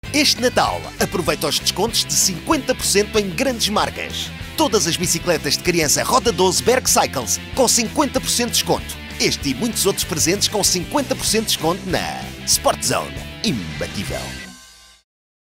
Este Natal, aproveita os descontos de 50% em grandes marcas. Todas as bicicletas de criança Roda 12 Berg Cycles com 50% de desconto. Este e muitos outros presentes com 50% de desconto na Sport Zone. Imbatível.